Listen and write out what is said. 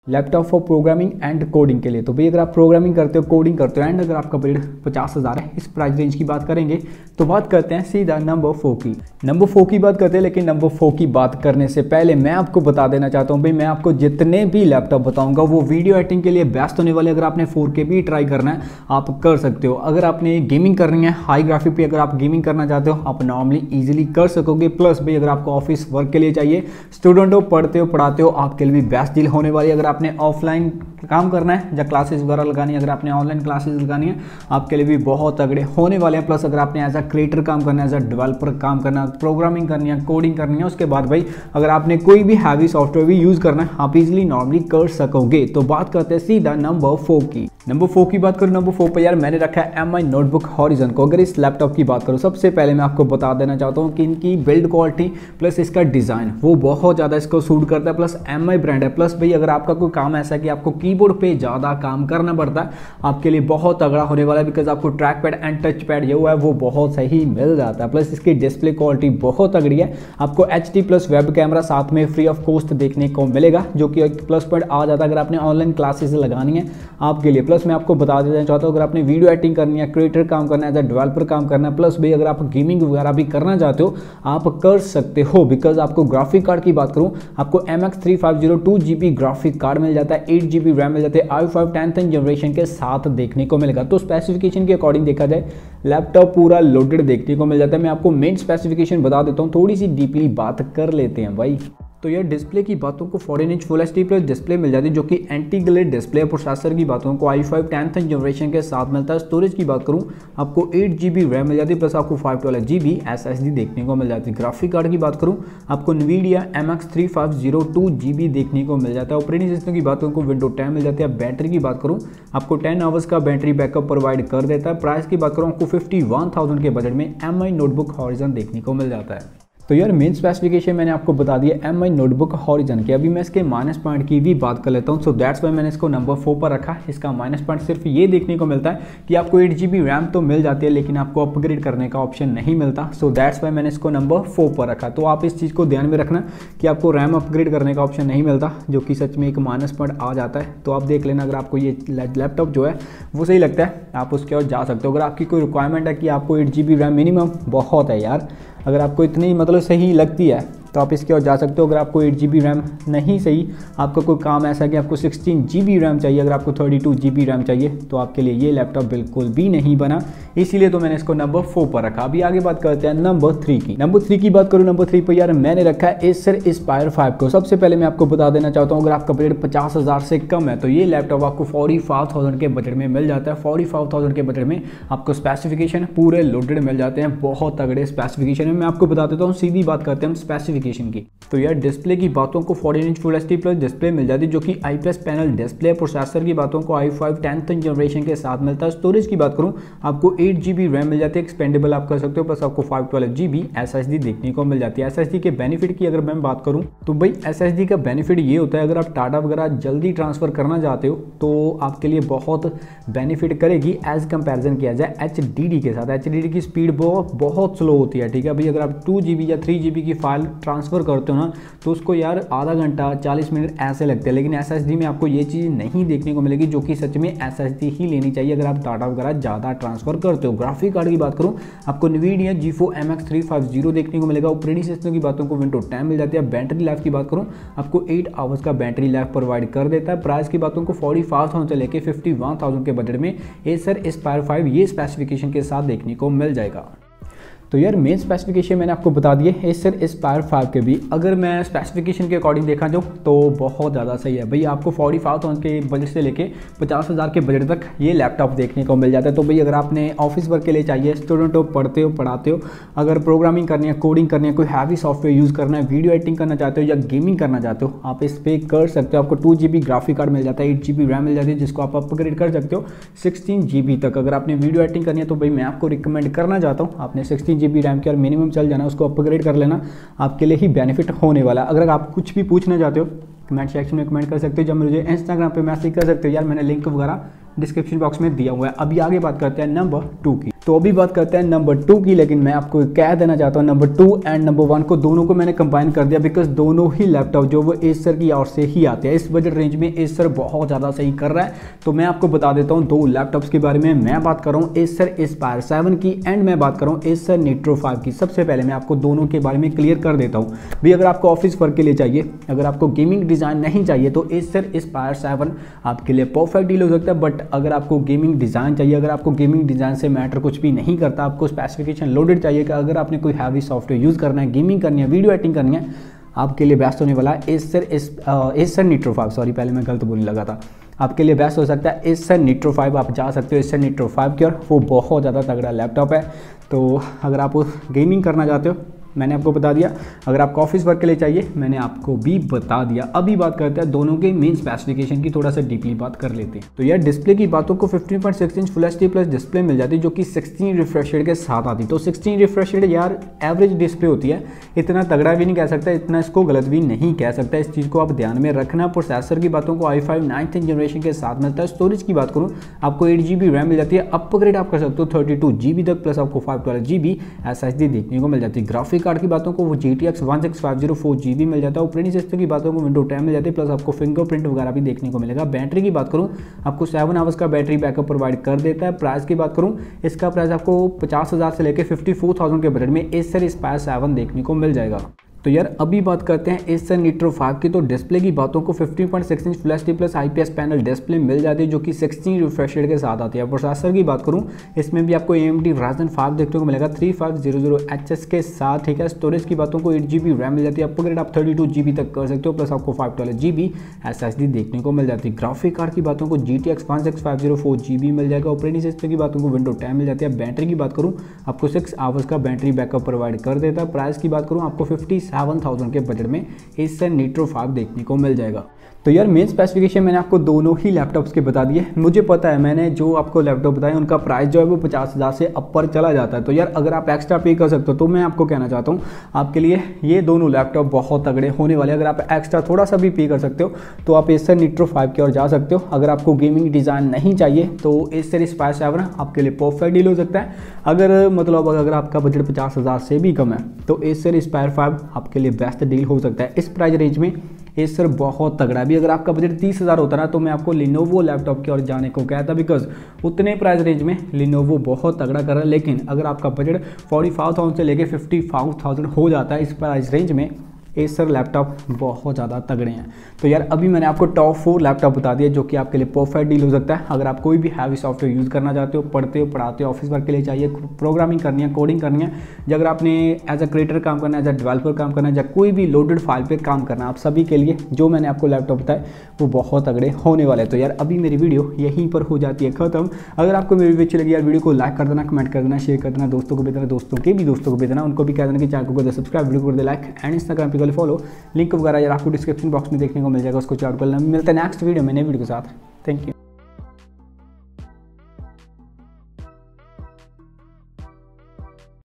Laptop for programming and coding के लिए। तो भाई अगर आप प्रोग्रामिंग करते हो, कोडिंग करते हो एंड अगर आपका बजट 50,000 है, इस प्राइस रेंज की बात करेंगे तो बात करते हैं सीधा नंबर 4 की। नंबर 4 की बात करते हैं, लेकिन नंबर 4 की बात करने से पहले मैं आपको बता देना चाहता हूँ भाई, मैं आपको जितने भी लैपटॉप बताऊंगा वो वीडियो एडिटिंग के लिए बेस्ट होने वाले। अगर आपने 4K भी ट्राई करना है आप कर सकते हो। अगर आपने गेमिंग करनी है हाई ग्राफिक पे, अगर आप गेमिंग करना चाहते हो आप नॉर्मली ईजिली कर सकोगे। प्लस भाई अगर आपको ऑफिस वर्क के लिए चाहिए, स्टूडेंट हो, पढ़ते हो, पढ़ाते हो, आपके लिए भी बेस्ट डील होने वाली है। अगर आपने ऑफलाइन काम करना है या क्लासेस वगैरह लगानी है, अगर आपने ऑनलाइन क्लासेस लगानी है, आपके लिए भी बहुत तगड़े होने वाले हैं। प्लस अगर आपने एज अ क्रिएटर काम करना है, एज अ डेवलपर काम करना है, प्रोग्रामिंग करनी है, कोडिंग करनी है, उसके बाद भाई अगर आपने कोई भी हैवी सॉफ्टवेयर भी यूज करना है आप इजीली नॉर्मली कर सकोगे। तो बात करते हैं सीधा नंबर 4 की। नंबर 4 की बात करूँ, नंबर 4 पर यार मैंने रखा है MI नोटबुक हॉरिजन को। अगर इस लैपटॉप की बात करूँ, सबसे पहले मैं आपको बता देना चाहता हूँ कि इनकी बिल्ड क्वालिटी प्लस इसका डिज़ाइन वो बहुत ज़्यादा इसको सूट करता है। प्लस MI ब्रांड है। प्लस भाई अगर आपका कोई काम ऐसा है कि आपको कीबोर्ड पे ज़्यादा काम करना पड़ता है, आपके लिए बहुत तगड़ा होने वाला है। बिकॉज आपको track pad and touch pad जो है वो बहुत सही मिल जाता है। प्लस इसकी डिस्प्ले क्वालिटी बहुत तगड़ी है। आपको HD प्लस वेब कैमरा साथ में फ्री ऑफ कॉस्ट देखने को मिलेगा, जो कि एक प्लस पॉइंट आ जाता है अगर आपने ऑनलाइन क्लासेस लगानी है आपके लिए। प्लस मैं आपको बता देना चाहता हूँ, अगर आपने वीडियो एडिटिंग करनी है, क्रिएटर काम करना है, एज अ डेवलपर काम करना है, प्लस भाई अगर आप गेमिंग वगैरह भी करना चाहते हो आप कर सकते हो। बिकॉज आपको ग्राफिक कार्ड की बात करूँ, आपको MX 350 2GB ग्राफिक कार्ड मिल जाता है, 8GB रैम मिल जाते हैं, i5 10th जनरेशन के साथ देखने को मिलेगा। तो स्पेसिफिकेशन के अकॉर्डिंग देखा जाए लैपटॉप पूरा लोडेड देखने को मिल जाता है। मैं आपको मेन स्पेसिफिकेशन बता देता हूँ, थोड़ी सी डीपली बात कर लेते हैं भाई। तो यार डिस्प्ले की बातों को 14 inch full HD plus display मिल जाती है, जो कि एंटी ग्लेयर डिस्प्ले। प्रोसेसर की बातों को i5 10th जनरेशन के साथ मिलता है। स्टोरेज की बात करूँ, आपको 8GB रैम मिल जाती है, प्लस आपको 512GB SSD देखने को मिल जाती है। ग्राफिक कार्ड की बात करूँ, आपको NVIDIA MX 350 2GB देखने को मिल जाता है। ऑपरेटिंग सिस्टम की बातों को विंडो 10 मिल जाती है। बैटरी की बात करूँ, आपको 10 आवर्स का बैटरी बैकअप प्रोवाइड कर देता है। प्राइस की बात करूँ, आपको 51,000 के बजट में MI नोटबुक हॉरिजन देखने को मिल जाता है। तो यार मेन स्पेसिफिकेशन मैंने आपको बता दिया MI नोटबुक हॉरिजन की। अभी मैं इसके माइनस पॉइंट की भी बात कर लेता हूँ। सो दैट्स वाई मैंने इसको नंबर 4 पर रखा। इसका माइनस पॉइंट सिर्फ ये देखने को मिलता है कि आपको 8GB रैम तो मिल जाती है, लेकिन आपको अपग्रेड करने का ऑप्शन नहीं मिलता। सो दैट्स वाई मैंने इसको नंबर 4 पर रखा। तो आप इस चीज़ को ध्यान में रखना कि आपको रैम अपग्रेड करने का ऑप्शन नहीं मिलता, जो कि सच में एक माइनस पॉइंट आ जाता है। तो आप देख लेना, अगर आपको ये लैपटॉप जो है वो सही लगता है आप उसके और जा सकते हो। अगर आपकी कोई रिक्वायरमेंट है कि आपको 8GB रैम मिनिमम बहुत है यार, अगर आपको इतनी मतलब सही लगती है तो आप इसके और जा सकते हो। अगर आपको 8GB रैम नहीं सही, आपका कोई काम ऐसा है कि आपको 16GB रैम चाहिए, अगर आपको 32GB रैम चाहिए, तो आपके लिए ये लैपटॉप बिल्कुल भी नहीं बना। इसीलिए तो मैंने इसको नंबर 4 पर रखा। अभी आगे बात करते हैं नंबर 3 की। नंबर 3 की बात करूँ, नंबर 3 पर यार मैंने रखा है Acer Aspire 5 को। सबसे पहले मैं आपको बता देना चाहता हूँ, अगर आपका बजट 50,000 से कम है तो ये लैपटॉप आपको 45,000 के बजट में मिल जाता है। 45,000 के बजट में आपको स्पेसिफिकेशन पूरे लोडेड मिल जाते हैं, बहुत तगड़े स्पेसिफिकेशन है। मैं आपको बता देता हूँ, सीधी बात करते हैं हम स्पेसिफिकेशन की। तो यार डिस्प्ले की बातों को 14 inch full HD plus display मिल जाती है, जो कि IPS पैनल डिस्प्ले। प्रोसेसर की बातों को i5 10th जनरेशन के साथ मिलता है। स्टोरेज की बात करूँ, आपको 8GB रैम मिल जाती है, एक्सपेंडेबल आप कर सकते हो, प्लस आपको 512GB SSD देखने को मिल जाती है। SSD के बेनिफिट की अगर मैं बात करूँ तो भाई SSD का बेनिफिट ये होता है, अगर आप डाटा वगैरह जल्दी ट्रांसफर करना चाहते हो तो आपके लिए बहुत बेनिफिट करेगी एज कंपेरिजन किया जाए HDD के साथ। HDD की स्पीड बहुत स्लो होती है, ठीक है भाई। अगर आप 2GB या 3GB की फाइल ट्रांसफर करते हो ना तो उसको यार आधा घंटा 40 मिनट ऐसे लगते हैं, लेकिन SSD में आपको ये चीज़ नहीं देखने को मिलेगी, जो कि सच में SSD ही लेनी चाहिए अगर आप डाटा वगैरह ज़्यादा ट्रांसफर करते हो। ग्राफिक कार्ड की बात करूँ, आपको NVIDIA GeForce MX 350 देखने को मिलेगा। ऑपरेटिंग सिस्टम की बातों को विंडो 10 मिल जाती है। बैटरी लाइफ की बात करूँ, आपको 8 आवर्स का बैटरी लाइफ प्रोवाइड कर देता है। प्राइस की बातों को 45,000 से लेकर 51,000 के बजट में Acer Aspire 5 ये स्पेसिफिकेशन के साथ देखने को मिल जाएगा। तो यार मेन स्पेसिफिकेशन मैंने आपको बता दिए Acer Aspire 5 के भी। अगर मैं स्पेसिफिकेशन के अकॉर्डिंग देखा जाऊँ तो बहुत ज़्यादा सही है भाई। आपको 45,000 के बजट से लेके 50,000 के बजट तक ये लैपटॉप देखने को मिल जाता है। तो भाई अगर आपने ऑफिस वर्क के लिए चाहिए, स्टूडेंट हो, पढ़ते हो, पढ़ाते हो, अगर प्रोग्रामिंग करनी है, कोडिंग करनी है, कोई हैवी सॉफ्टवेयर यूज़ करना है, वीडियो एडिटिंग करना चाहते हो या गेमिंग करना चाहते हो, आप इस पर कर सकते हो। आपको 2GB ग्राफिक कार्ड मिल जाता है, 8GB रैम मिल जाती है, जिसको आप अपग्रेड कर सकते हो 16GB तक। अगर आपने वीडियो एडिटिंग करनी है तो भाई मैं आपको रिकमेंड करना चाहता हूँ, आपने 16GB रैम के और मिनिमम चल जाना, उसको अपग्रेड कर लेना, आपके लिए ही बेनिफिट होने वाला है। अगर आप कुछ भी पूछना चाहते हो कमेंट सेक्शन में कमेंट कर सकते हो, जब मुझे इंस्टाग्राम पे मैसेज कर सकते हो। यार मैंने लिंक वगैरह डिस्क्रिप्शन बॉक्स में दिया हुआ है। अभी आगे बात करते हैं नंबर 2 की। तो अभी बात करते हैं नंबर 2 की, लेकिन मैं आपको कह देना चाहता हूँ नंबर 2 एंड नंबर 1 को दोनों को मैंने कंबाइन कर दिया, बिकॉज दोनों ही लैपटॉप जो वो एसर की ओर से ही आते हैं। इस बजट रेंज में एसर बहुत ज़्यादा सही कर रहा है। तो मैं आपको बता देता हूँ दो लैपटॉप्स के बारे में। मैं बात कर रहा हूँ एसर एस्पायर 7 की एंड मैं बात कर रहा हूँ एसर निट्रो 5 की। सबसे पहले मैं आपको दोनों के बारे में क्लियर कर देता हूँ भाई। अगर आपको ऑफिस वर्क के लिए चाहिए, अगर आपको गेमिंग डिज़ाइन नहीं चाहिए तो एसर एस्पायर 7 आपके लिए परफेक्ट डील हो सकता है। बट अगर आपको गेमिंग डिज़ाइन चाहिए, अगर आपको गेमिंग डिज़ाइन से मैटर कुछ भी नहीं करता, आपको स्पेसिफिकेशन लोडेड चाहिए कि अगर आपने कोई हैवी सॉफ्टवेयर यूज़ करना है, गेमिंग करनी है, वीडियो एडिटिंग करनी है, आपके लिए बेस्ट होने वाला है एसर निट्रो 5। सॉरी, पहले मैं गलत बोलने लगा था। आपके लिए बेस्ट हो सकता है एसर निट्रो 5। आप जा सकते हो एसर निट्रो 5 की ओर। वो बहुत ज़्यादा तगड़ा लैपटॉप है। तो अगर आप गेमिंग करना चाहते हो, मैंने आपको बता दिया। अगर आपको ऑफिस वर्क के लिए चाहिए, मैंने आपको भी बता दिया। अभी बात करते हैं दोनों के मेन स्पेसिफिकेशन की, थोड़ा सा डीपली बात कर लेते हैं। तो यार डिस्प्ले की बातों को 15.6 inch full HD plus display मिल जाती है, जो कि 16 रिफ्रेश रेट के साथ आती है। तो 16 रिफ्रेश रेट यार एवरेज डिस्प्ले होती है, इतना तगड़ा भी नहीं कह सकता, इतना इसको गलत भी नहीं कह सकता। इस चीज़ को आप ध्यान में रखना। प्रोसेसर की बातों को i5 9th जनरेशन के साथ मिलता है। स्टोरेज की बात करूँ, आपको 8 GB रैम मिल जाती है। अपग्रेड आप कर सकते हो 32 GB तक, प्लस आपको 512 GB SSD देखने को मिल जाती है। ग्राफिक कार्ड की बातों को वो GTX 1650 4GB मिल जाता है। ऑपरेटिंग सिस्टम की बातों को विंडो 10 मिल जाती है, प्लस आपको फिंगरप्रिंट वगैरह भी देखने को मिलेगा। बैटरी की बात करूं, आपको 7 आवर्स का बैटरी बैकअप प्रोवाइड कर देता है। प्राइस की बात करूं, इसका प्राइस आपको 50,000 से लेकर 54,000 के बजट में एसर एस्पायर 7 देखने को मिल जाएगा। तो यार अभी बात करते हैं एसर निट्रो 5 की। तो डिस्प्ले की बातों को 15.6 inch full HD plus IPS panel display मिल जाती है, जो कि 16 रिफ्रेश रेट के साथ आती है। प्रोसेसर की बात करूं, इसमें भी आपको AMD Ryzen 5 देखने को मिलेगा 3500HS के साथ, ठीक है। स्टोरेज की बातों को 8 GB रैम मिल जाती है। अपग्रेड आप 32 GB तक कर सकते हो, प्लस आपको 512 GB SSD देखने को मिल जाती है। ग्राफिक कार्ड की बातों को GTX 1650 4GB मिल जाएगा। ऑपरेटिंग सिस्टम की बातों को विंडो 10 मिल जाती है। बैटरी की बात करूँ, आपको 6 आवर्स का बैटरी बैकअप प्रोवाइड कर देता है। प्राइस की बात करूँ, आपको 57,000 के बजट में एसर निट्रो 5 देखने को मिल जाएगा। तो यार मेन स्पेसिफिकेशन मैंने आपको दोनों ही लैपटॉप्स के बता दिए। मुझे पता है मैंने जो आपको लैपटॉप बताए उनका प्राइस जो है वो 50,000 से ऊपर चला जाता है। तो यार अगर आप एक्स्ट्रा पे कर सकते हो तो मैं आपको कहना चाहता हूँ आपके लिए ये दोनों लैपटॉप बहुत तगड़े होने वाले। अगर आप एक्स्ट्रा थोड़ा सा भी पे कर सकते हो तो आप एसर निट्रो 5 की ओर जा सकते हो। अगर आपको गेमिंग डिज़ाइन नहीं चाहिए तो एसर एस्पायर 7 आपके लिए परफेक्ट डील हो सकता है। अगर आपका बजट 50,000 से भी कम है तो एसर एस्पायर 5 आपके लिए बेस्ट डील हो सकता है। इस प्राइस रेंज में एसर बहुत तगड़ा है। भी अगर आपका बजट 30,000 होता ना तो मैं आपको लिनोवो लैपटॉप की ओर जाने को कहता, बिकॉज उतने प्राइस रेंज में लिनोवो बहुत तगड़ा कर रहा है। लेकिन अगर आपका बजट 45,000 से लेके 55,000 हो जाता है इस प्राइस रेंज में, एसर लैपटॉप बहुत ज़्यादा तगड़े हैं। तो यार अभी मैंने आपको टॉप 4 लैपटॉप बता दिए जो कि आपके लिए परफेक्ट डील हो सकता है। अगर आप कोई भी हैवी सॉफ्टवेयर यूज़ करना चाहते हो, पढ़ते हो, पढ़ाते हो, ऑफिस वर्क के लिए चाहिए, प्रोग्रामिंग करनी है, कोडिंग करनी है, या अगर आपने एज अ क्रिएटर काम करना है, एज अ डेवलपर काम करना है, या कोई भी लोडेड फाइल पर काम करना है, आप सभी के लिए जो मैंने आपको लैपटॉप बताया वो बहुत तगड़े होने वाले हैं। तो यार अभी मेरी वीडियो यहीं पर हो जाती है ख़त्म। अगर आपको मेरी वीडियो अच्छी लगी यार, वीडियो को लाइक कर देना, कमेंट कर देना, शेयर कर देना, दोस्तों को भी देना, दोस्तों के भी दोस्तों को भी देना, उनको भी कह देना कि चैनल को सब्सक्राइब, वीडियो को कर दे लाइक एंड इंस्टाग्राम पे फॉलो। लिंक वगैरह यार आपको डिस्क्रिप्शन बॉक्स में देखने को मिल जाएगा, उसको चार्ट कर लेना। मिलता है नेक्स्ट वीडियो में नई वीडियो के साथ। Thank you.